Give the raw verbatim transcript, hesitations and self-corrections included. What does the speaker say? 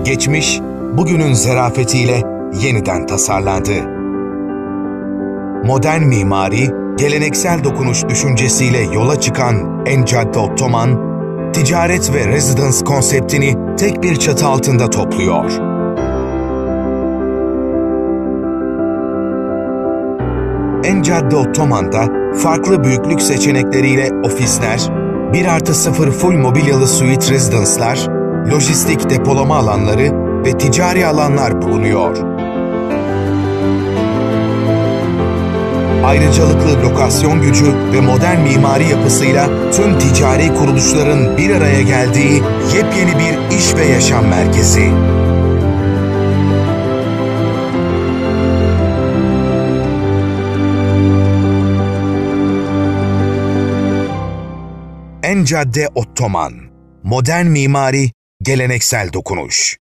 Geçmiş, bugünün zerafetiyle yeniden tasarlandı. Modern mimari, geleneksel dokunuş düşüncesiyle yola çıkan En Cadde Ottoman, ticaret ve residence konseptini tek bir çatı altında topluyor. En Cadde Ottoman'da farklı büyüklük seçenekleriyle ofisler, bir artı sıfır full mobilyalı suite residence'lar, lojistik depolama alanları ve ticari alanlar bulunuyor. Ayrıcalıklı lokasyon gücü ve modern mimari yapısıyla tüm ticari kuruluşların bir araya geldiği yepyeni bir iş ve yaşam merkezi. En Cadde Ottoman. Modern mimari, geleneksel dokunuş.